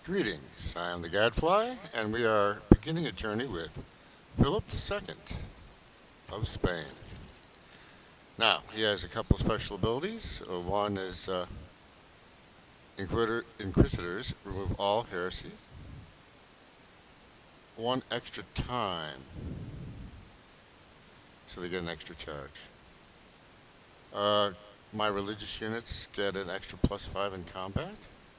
Greetings, I am the Gadfly, and we are beginning a journey with Philip II of Spain. Now, he has a couple special abilities. One is Inquisitors remove all heresy. One extra time, so they get an extra charge. Uh, my religious units get an extra +5 in combat.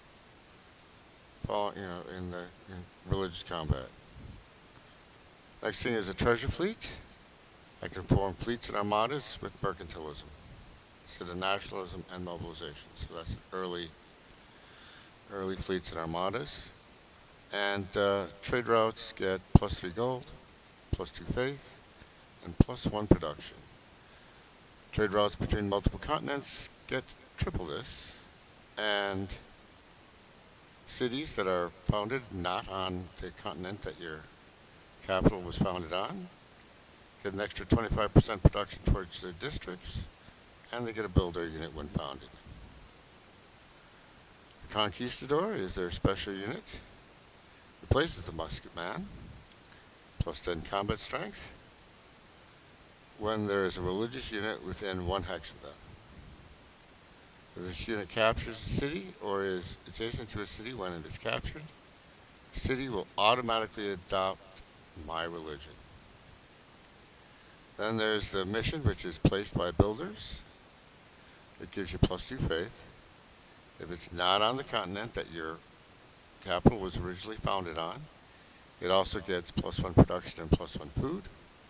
In religious combat. Next thing is a treasure fleet. I can form fleets and armadas with mercantilism instead of nationalism and mobilization. So that's early fleets and armadas. And trade routes get +3 gold, +2 faith, and +1 production. Trade routes between multiple continents get triple this, and cities that are founded not on the continent that your capital was founded on get an extra 25% production towards their districts, and they get a builder unit when founded. The Conquistador is their special unit, replaces the musket man, +10 combat strength, when there is a religious unit within 1 hex of them. If this unit captures a city or is adjacent to a city when it is captured, the city will automatically adopt my religion. Then there's the mission, which is placed by builders. It gives you +2 faith. If it's not on the continent that your capital was originally founded on, it also gets +1 production and +1 food.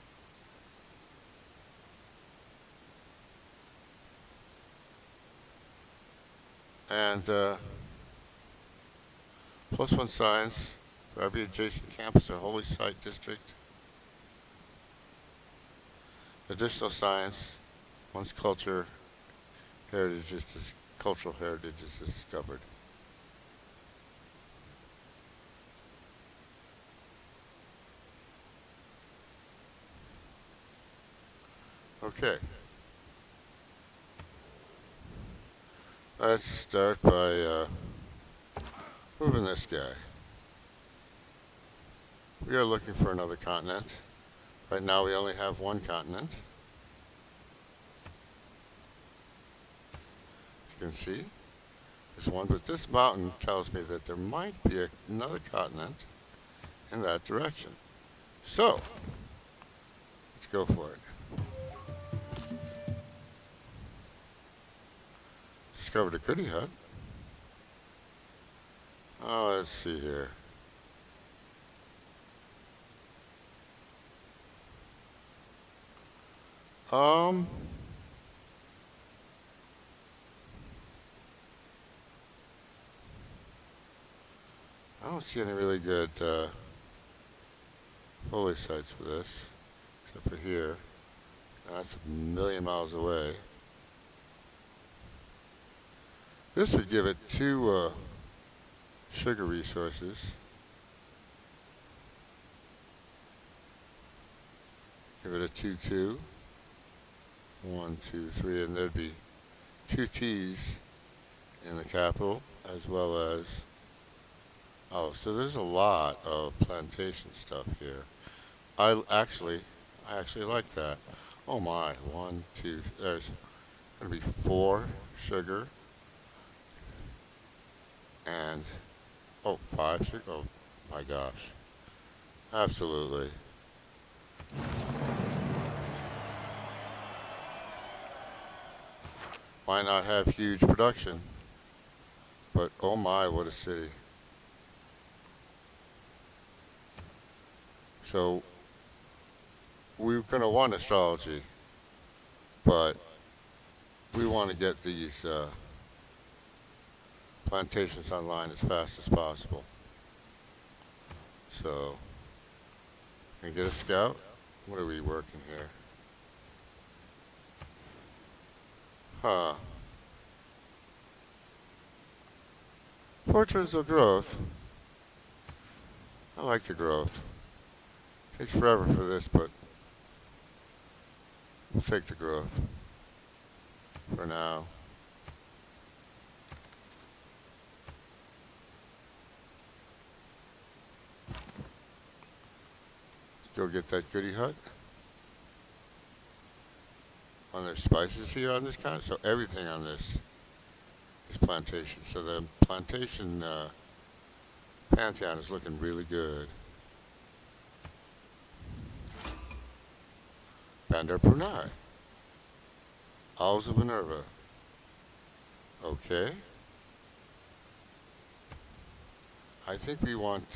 And +1 science for every adjacent campus or holy site district. Additional science once cultural heritage is discovered. Okay. Let's start by moving this guy. We are looking for another continent. Right now we only have one continent. As you can see, there's one, but this mountain tells me that there might be another continent in that direction. So, let's go for it. Discovered a goodie hut. Oh, let's see here. I don't see any really good holy sites for this, except for here. And that's a million miles away. This would give it 2 sugar resources. Give it a 2-2. 1, 2, 3, and there'd be 2 T's in the capital, as well as, oh, so there's a lot of plantation stuff here. I actually like that. Oh my, 1, 2, there's gonna be 4 sugar, and, oh, 5 sugar, oh my gosh, absolutely. Why not have huge production? But oh my, what a city. So we're going to want astrology, but we want to get these plantations online as fast as possible. So, can I get a scout? What are we working here? Huh. Portraits of growth. I like the growth. Takes forever for this, but we'll take the growth for now. go get that goodie hut. On their spices here on this continent. So everything on this is plantation. So the plantation pantheon is looking really good. Bandar Brunei. Owls of Minerva. Okay. I think we want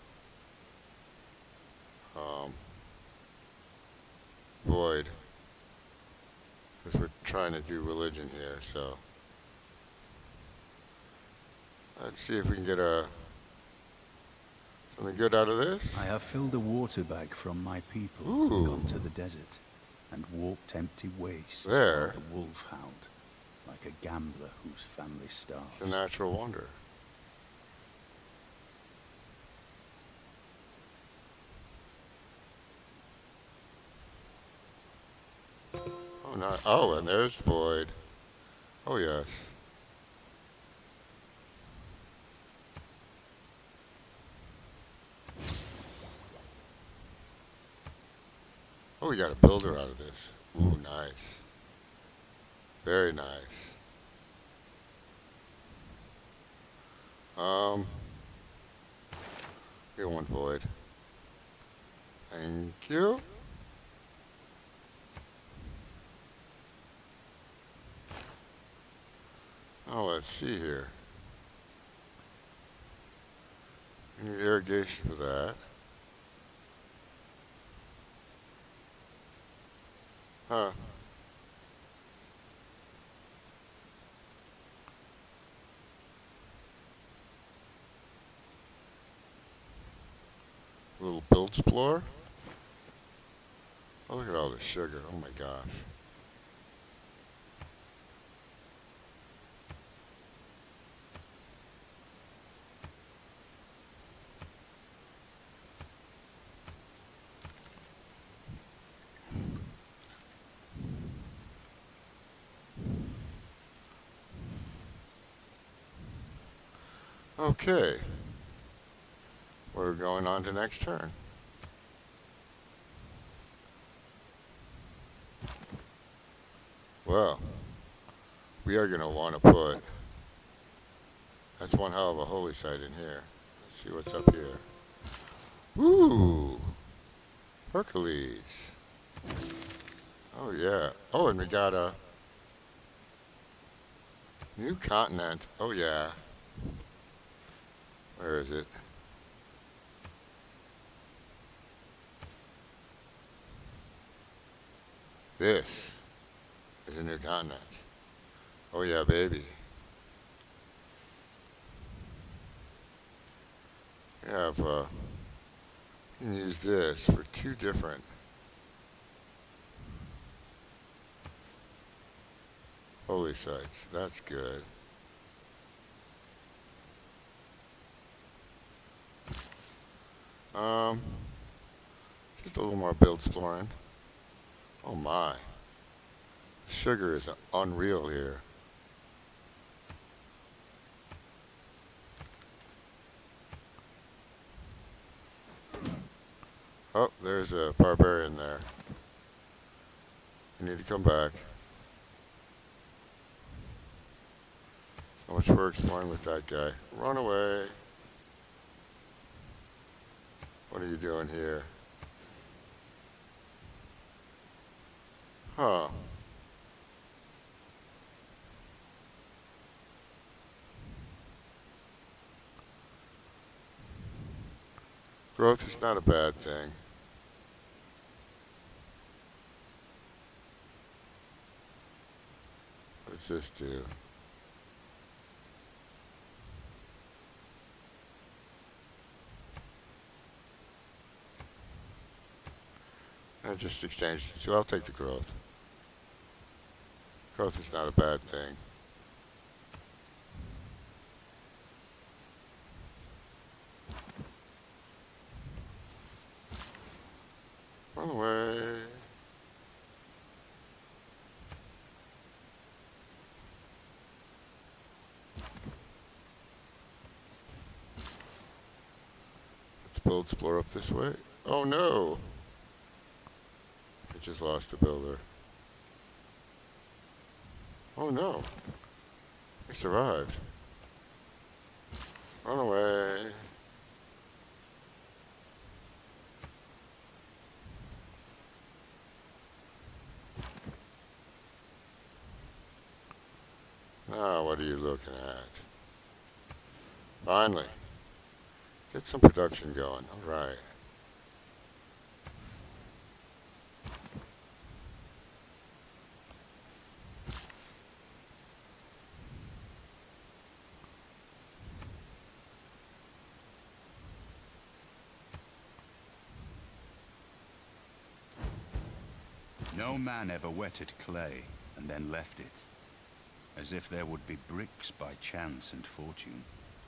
Void. Because we're trying to do religion here, so let's see if we can get something good out of this. I have filled a water bag from my people Ooh. and gone to the desert and walked empty waste There. like a wolf-hound, like a gambler whose family starves. It's a natural wonder. Oh, no. Oh, and there's Void. Oh, yes. Oh, we got a builder out of this. Ooh, nice. Very nice. Get one Void. Thank you. Oh, let's see here. We need irrigation for that. Huh. A little build explorer. Oh, look at all the sugar. Oh my gosh. Okay. We're going on to next turn. Well, we are going to want to put, that's one hell of a holy site in here. Let's see what's up here. Ooh, Hercules. Oh yeah. Oh, and we got a new continent. Oh yeah. Where is it? This is a new continent. Oh yeah, baby. We have, you can use this for two different holy sites. That's good. Just a little more build exploring. Oh my. Sugar is unreal here. Oh, there's a barbarian there. You need to come back. So much for exploring with that guy. Run away. What are you doing here? Huh. Growth is not a bad thing. What does this do? I just exchanged the two. I'll take the growth. Growth is not a bad thing. Run away. Let's build explore up this way. Oh no! I just lost a builder. Oh no. They survived. Run away. Now what are you looking at? Finally. Get some production going. Alright. No man ever wetted clay and then left it, as if there would be bricks by chance and fortune.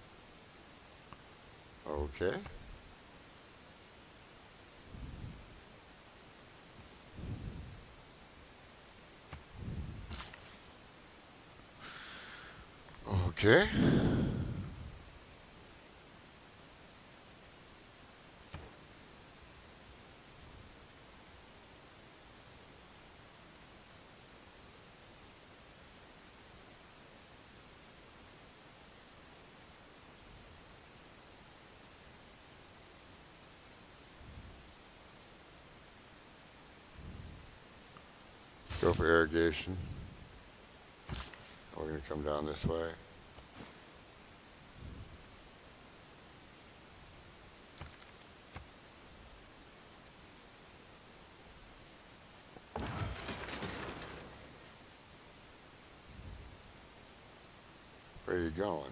Okay. Okay. Go for irrigation. We're going to come down this way. Where are you going?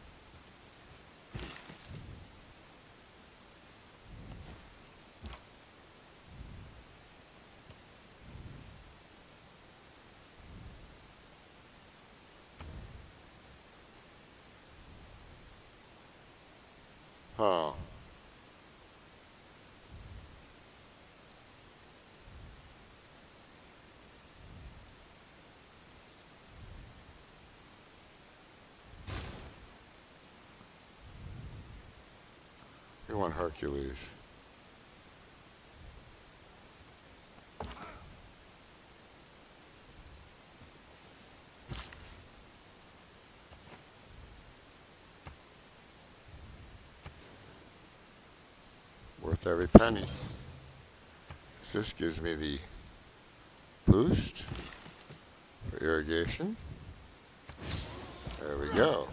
Huh. We want Hercules. Worth every penny. This gives me the boost for irrigation. There we go.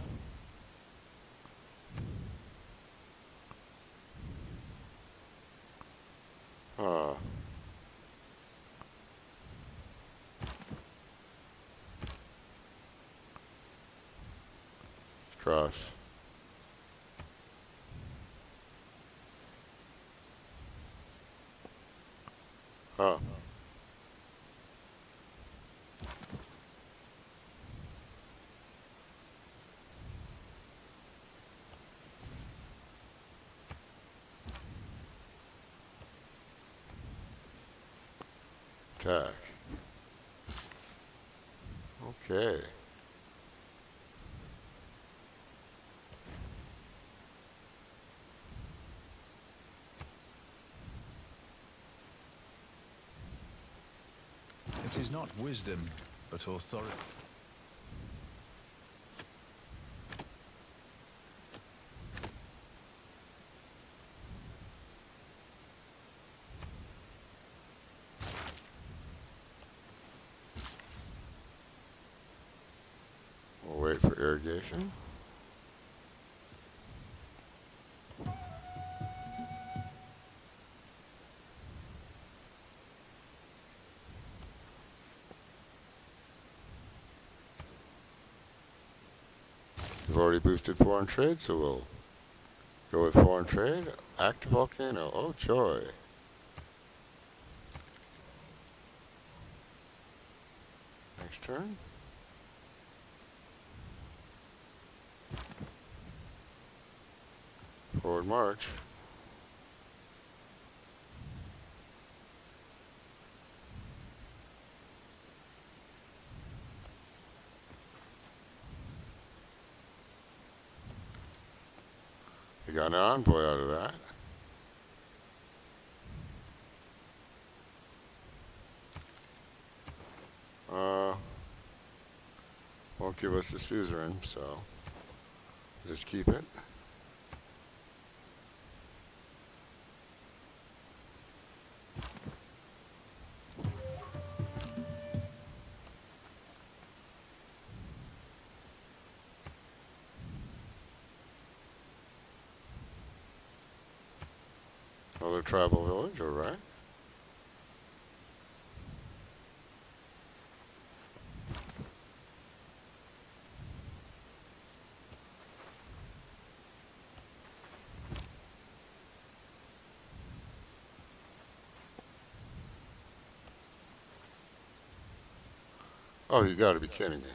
Huh. Let's cross. Huh. Attack. Okay. It is not wisdom, but authority. We'll wait for irrigation. We've already boosted foreign trade, so we'll go with foreign trade. Active volcano. Oh, joy. Next turn. Forward march. You got an envoy out of that. Won't give us the suzerain, so just keep it. Another tribal village, alright. Oh, you gotta be kidding me.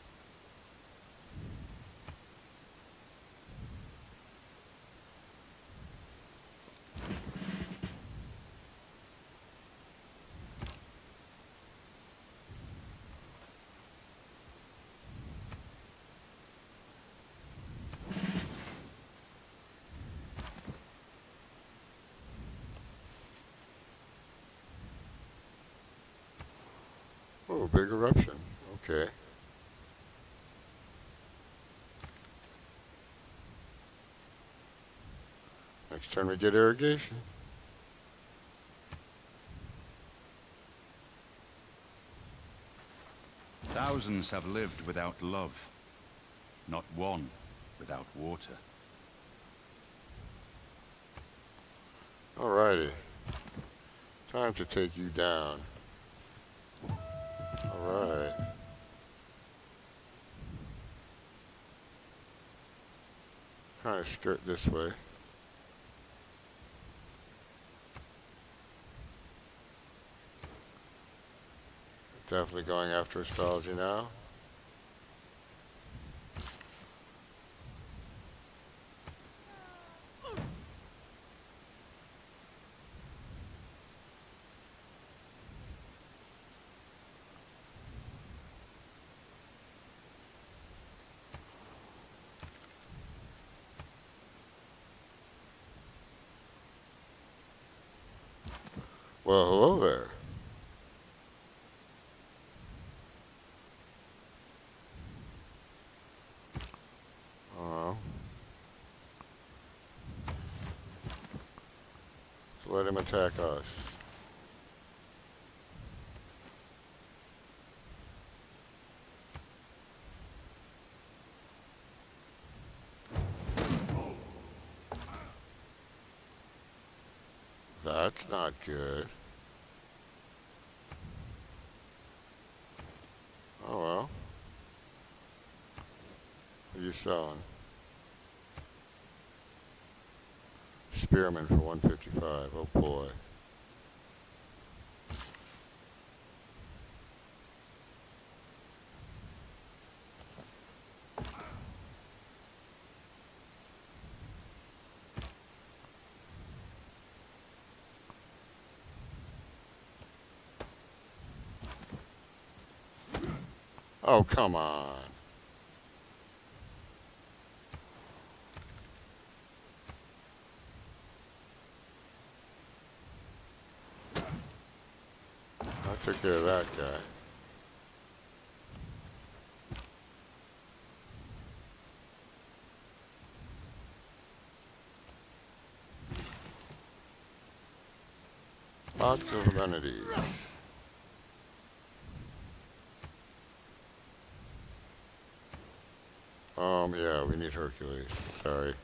Oh, big eruption. Okay. Next turn we get irrigation. Thousands have lived without love. Not one without water. Alrighty. Time to take you down. Alright. Kind of skirt this way. Definitely going after astrology now. Well, hello there. So let him attack us. That's not good. Oh well. What are you selling? Spearman for 155. Oh boy. Oh, come on. I took care of that guy. Lots of amenities. Yeah, we need Hercules. Sorry.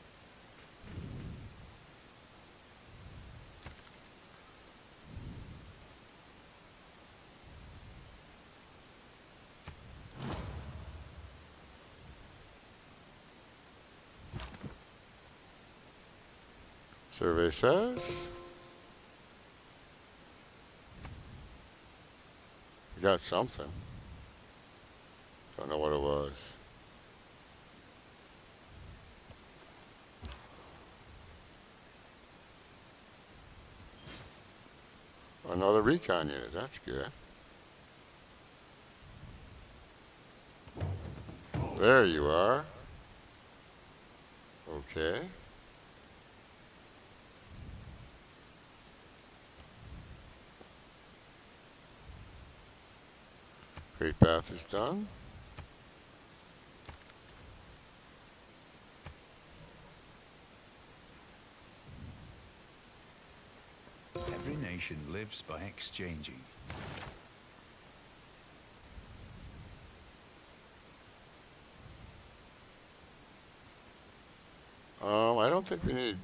Survey says we got something. Don't know what it was. Another recon unit. That's good. There you are. Okay. Great Bath is done. nation lives by exchanging. I don't think we need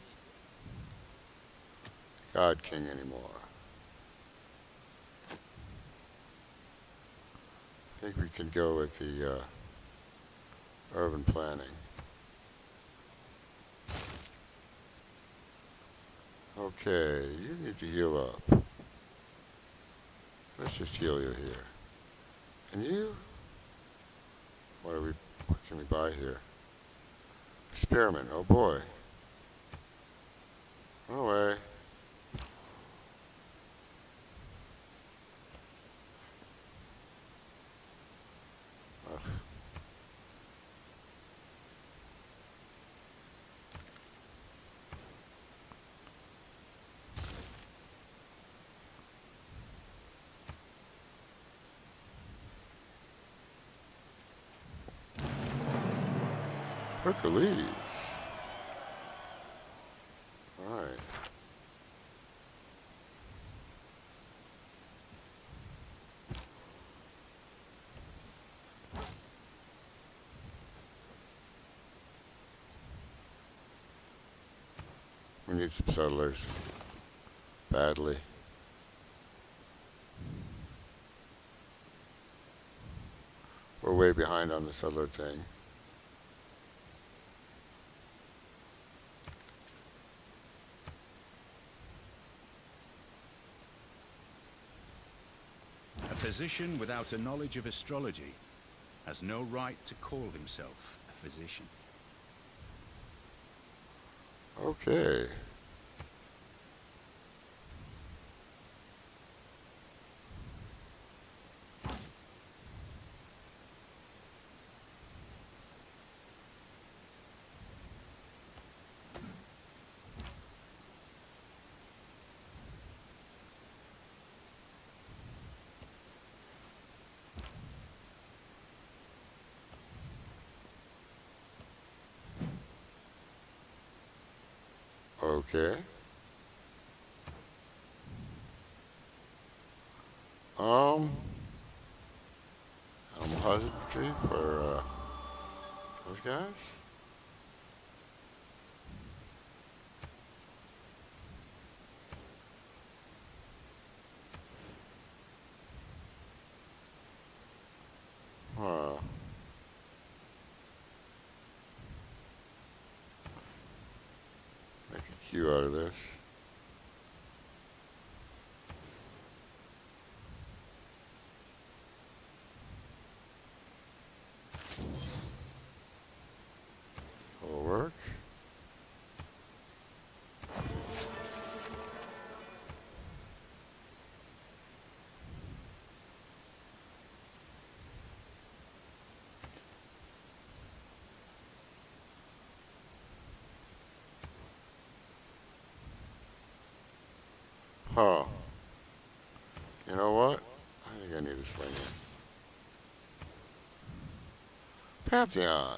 God King anymore. I think we can go with the urban planning. Okay, you need to heal up. Let's just heal you here. And you? What can we buy here? Experiment, oh boy. Run away. Ugh. Hercules. All right. We need some settlers. Badly. We're way behind on the settler thing. A physician without a knowledge of astrology has no right to call himself a physician. Okay. Okay. Animal husbandry for those guys. Huh. Make a queue out of this. Will work. Huh. You know what? I think I need a slinger. Pantheon.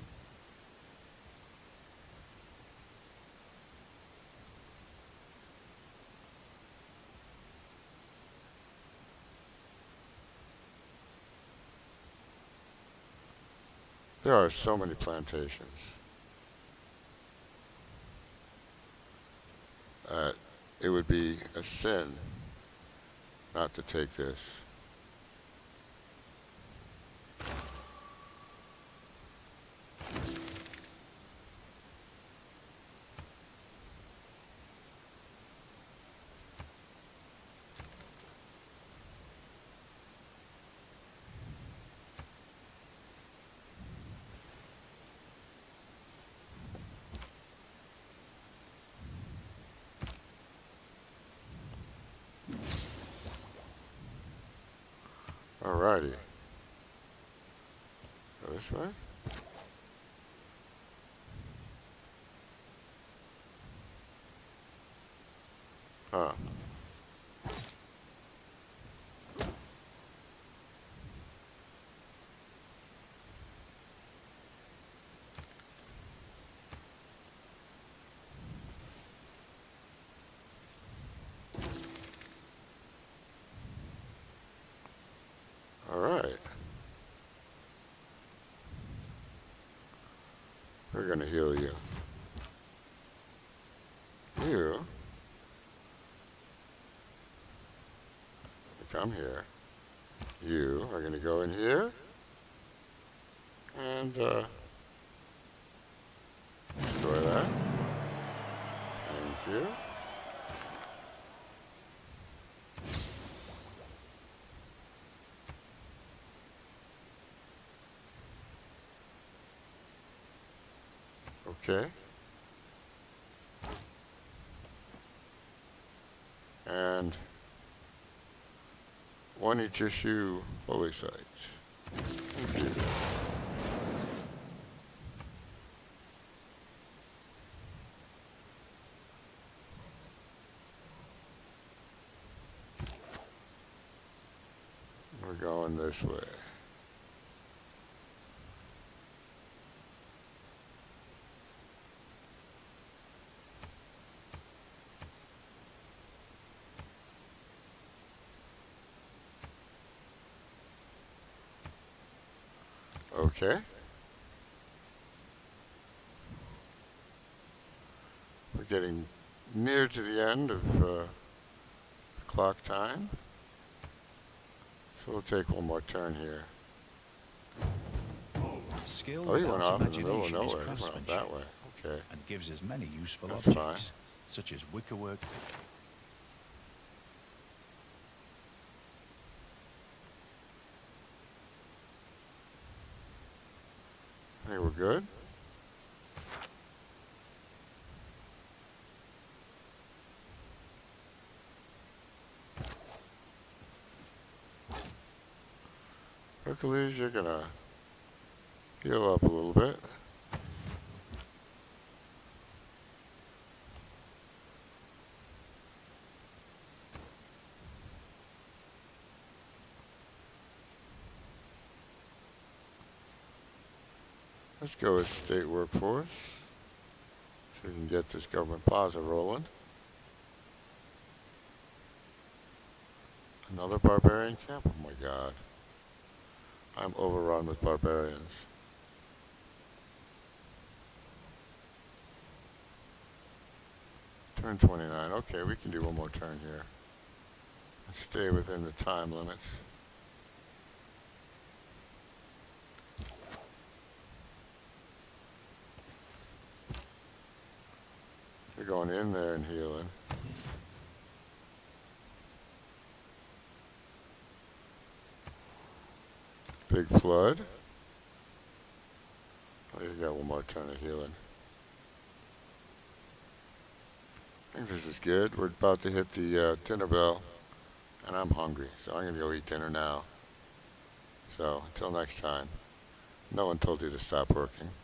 There are so many plantations that it would be a sin not to take this. Alrighty. Go this way. Huh. We're going to heal you. You come here. You are going to go in here and destroy that. Thank you. Okay. And one each issue holy sites. Thank you. We're going this way. Okay. We're getting near to the end of the clock time. So we'll take one more turn here. Skill Oh, he went without off in the middle of imagination is nowhere. He went off craftsmanship, that way. Okay. and gives us many useful That's objects, such as wickerwork. I think we're good. Hercules, you're gonna heal up a little bit. Let's go with state workforce so we can get this government plaza rolling. Another barbarian camp? Oh my god. I'm overrun with barbarians. Turn 29. Okay, we can do one more turn here. And stay within the time limits. You're going in there and healing. Big flood. Oh, you got one more turn of healing. I think this is good. We're about to hit the dinner bell, and I'm hungry, so I'm going to go eat dinner now. So, until next time, no one told you to stop working.